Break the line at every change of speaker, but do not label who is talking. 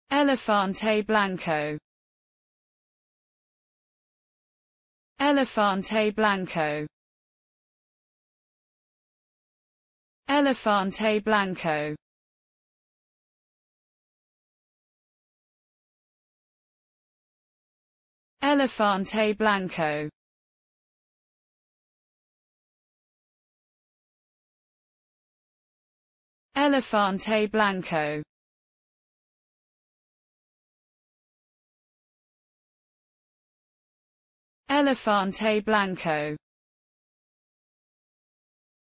Elefante blanco. Elefante blanco. Elefante blanco. Elefante blanco. Elefante blanco. Elefante blanco.